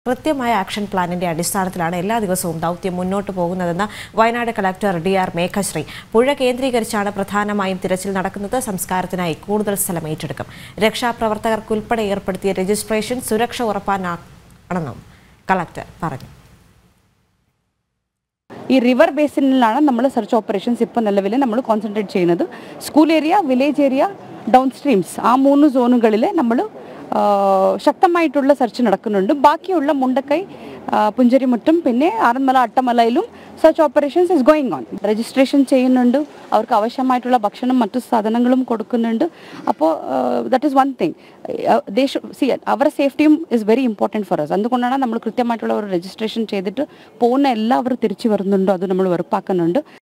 കൃത്യമായ ആക്ഷൻ പ്ലാനിന്റെ അടിസ്ഥാനത്തിലാണ് എല്ലാ ദിവസവും ദൗത്യം മുന്നോട്ട് പോകുന്നതെന്ന് വയനാട് കളക്ടർ ഡി.ആർ. മേഘശ്രീ. പുഴ കേന്ദ്രീകരിച്ചാണ് പ്രധാനമായും തിരച്ചിൽ നടക്കുന്നത്. സംസ്കാരത്തിനായി കൂടുതൽ സ്ഥലം ഏറ്റെടുക്കും. രക്ഷാപ്രവർത്തകർക്കുൾപ്പെടെ ഏർപ്പെടുത്തിയ രജിസ്ട്രേഷൻ സുരക്ഷ ഉറപ്പാനാണെന്നും കളക്ടർ പറഞ്ഞു. ഈ റിവർ ബേസിനിലാണ് നമ്മൾ സെർച്ച് ഓപ്പറേഷൻസ് ഇപ്പോൾ നിലവിൽ നമ്മൾ കോൺസെൻട്രേറ്റ് ചെയ്യുന്നത്. School area, village area, down streams, ആ 3 സോണുകളിൽ നമ്മൾ ശക്തമായിട്ടുള്ള സെർച്ച് നടക്കുന്നുണ്ട്. ബാക്കിയുള്ള മുണ്ടക്കൈ, പുഞ്ചരിമുട്ടും പിന്നെ ആറന്മുള, അട്ടമലയിലും search operations is going on. Registration ചെയ്യുന്നുണ്ട്, അവർക്ക് ആവശ്യമായിട്ടുള്ള ഭക്ഷണം മറ്റു സാധനങ്ങളും കൊടുക്കുന്നുണ്ട്. അപ്പോൾ ദാറ്റ് ഈസ് വൺ തിങ്. അവരുടെ സേഫ്റ്റിയും is very important for us. അതുകൊണ്ടാണ് നമ്മൾ കൃത്യമായിട്ടുള്ള ഒരു രജിസ്ട്രേഷൻ ചെയ്തിട്ട് പോകുന്ന എല്ലാവരും തിരിച്ചു വരുന്നുണ്ടോ അത് നമ്മൾ ഉറപ്പാക്കുന്നുണ്ട്.